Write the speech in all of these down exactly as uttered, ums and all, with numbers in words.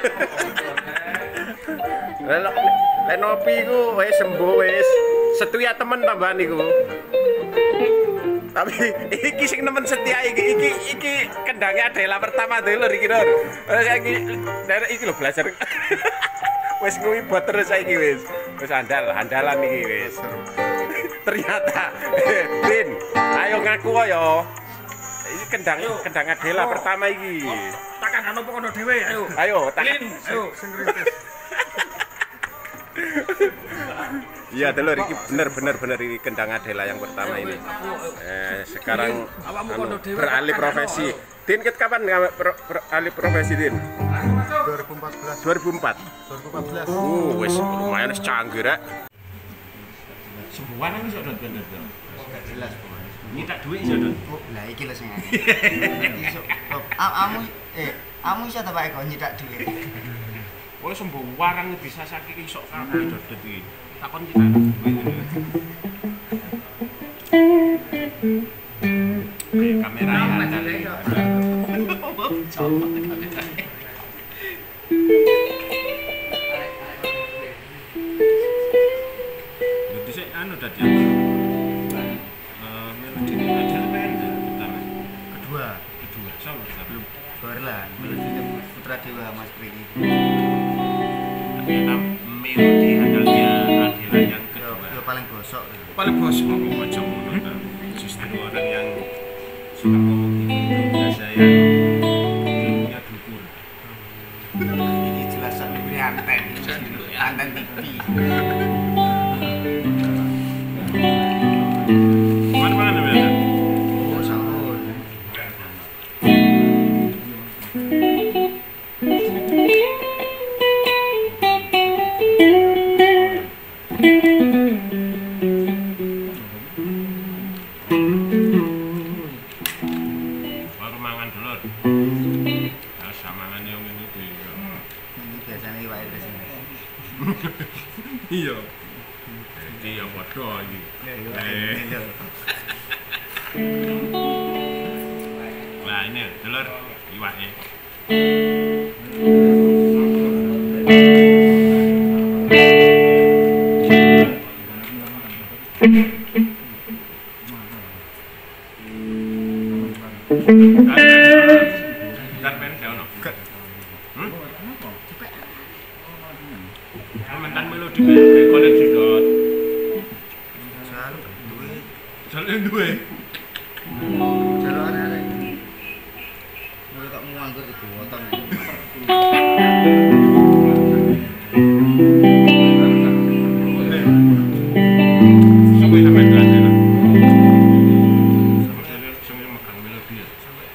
Lek nopi iku wis sembuh wis. Setu ya temen tambahan iku. Tapi iki sing nemen setia iki iki iki kendangnya adalah pertama dulu iki lho. Iki dari iki lho belajar. Wis nguwi bot terus saiki wis. Wis andal, andalan iki wis. Ternyata Bin, ayo ngaku yo. Iki kendang kendang Adela pertama iki. Takkan ana apa kono dhewe ayo. Ayo, takan. Ayo sing ngrintis. Iya, telur iki bener-bener bener ini kendang Adela yang pertama ini. Eh, sekarang anu, beralih profesi. Din, ket kapan beralih profesi, Din? dua ribu empat belas. dua ribu empat. dua ribu empat belas. Uh, wis lumayan wis canggih rek. Sembuhan iso dot bener dong. Gak jelas pokoknya. Nyitak dhuwit iso dot. Oh, lah iki lho sing ngene. Iso. Amu eh, amu iso ta Pak Eko nyitak dhuwit. Oh, sembuhan bisa saking iso kabeh dot dot iki. Takon nyitak dhuwit. Kamera ya andal. Coba kamera. Jadi saya anu tadi apa? Eh, melodi ini ada apa yang pertama? Kedua, Kedua, sama belum. Barlan, melodi Putra Dewa Mas Priki. Ternyata melodi andalnya Adela yang Yo, kedua. yo paling gosok. Paling bos mau macam mana? Justru orang yang suka ngomong gitu biasa yang ilmunya dukur. Ini jelas sak duwe anten. Anten T V. Mana-mana ya? Oh, sampun. Baru mangan dulur. Nah, samangan yang ini tuh. Ini biasanya Pak Eko sini. Iya. Jadi ya bodoh iki. Eh. Nah, ini dulur iwake. Karpen jauh no. Hmm? Komentar melodi koneksi dot. Selalu duwe. Soalnya duwe. Jalo arek-arek. Mulai kok nganggur iku wotong. Sampai sampai berarti lah. Sampai sampai megang melodi ya.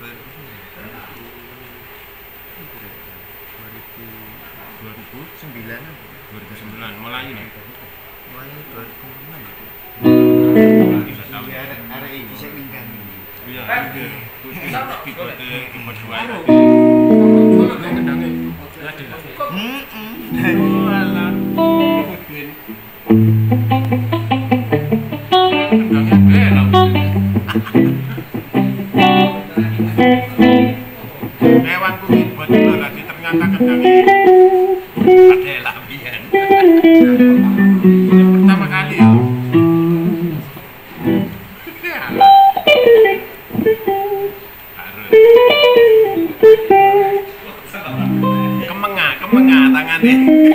dua ribu sembilan. dua ribu sembilan mulai ini. Mulai dua ribu enam. Tiga tahun. Iya, arek iki sing ninggal. Iya. Keyboard keyboard dua. Heeh. Walah. Kendangnya bela. Lewatku keyboard dulu lagi ternyata kendangnya Adela biyen. Ini pertama kali ya. Kemengah, kemengah tangannya.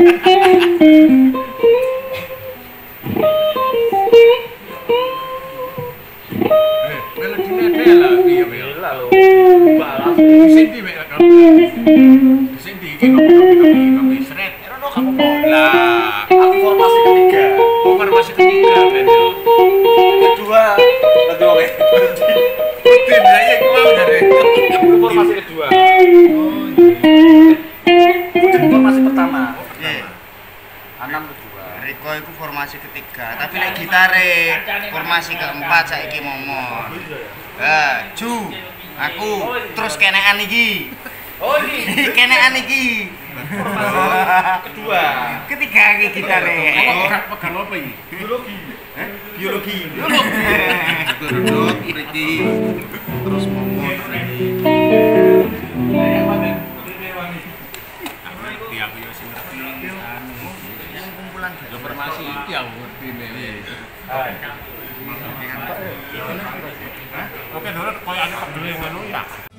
Eh, melodinya Adela, iya bela lo. Balas. Sini mek kan. Sini iki kopi-kopi kopi sret. Erono kamu lah. Aku formasi ketiga. Formasi ketiga ben yo. Kedua. Kedua oke. Rutin saya iku mau dari formasi kedua. Formasi pertama. Iya. Anam kedua. Riko itu formasi ketiga, tapi lek gitare formasi keempat saiki momon. Lah, Ju, aku terus kenekan iki. Oh iki. Kenekan iki. Kedua. Ketiga iki gitare. Pegang apa iki? Biologi. Eh? Biologi. Duduk mriki. Terus momon. Oke, dulu koyo ane pegel ngono ya.